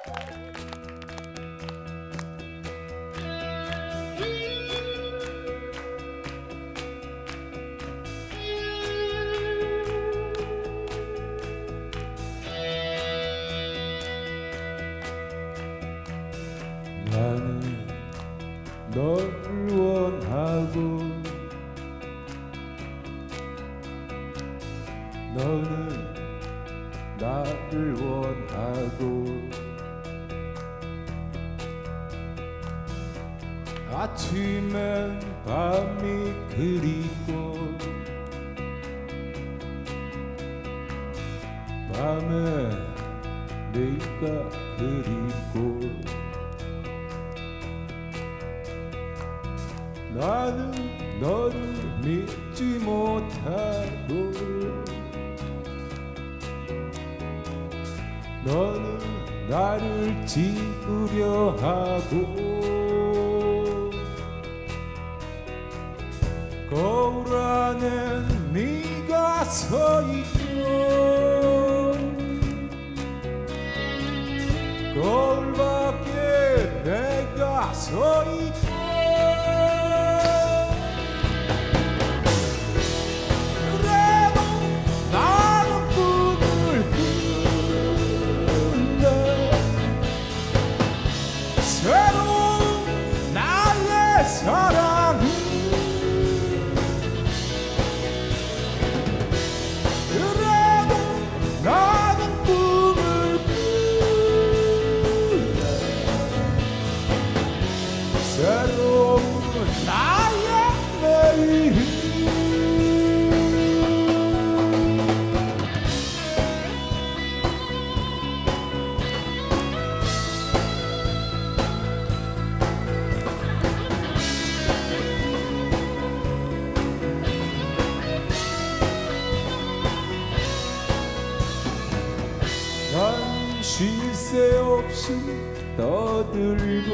나는 너를 원하고 너는 나를 원하고 아침엔 밤이 그리고 밤엔 내가 그리고 나는 너를 믿지 못하고 너는 나를 지우려 하고 거울 안에 네가 서 있고 거울 밖에 내가 서 있고 사랑은 그래도 나는 꿈을 꾸네 새로운 나의 내일 난 쉴 새 없이 떠들고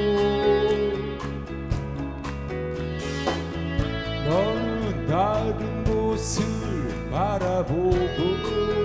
너는 다른 곳을 바라보고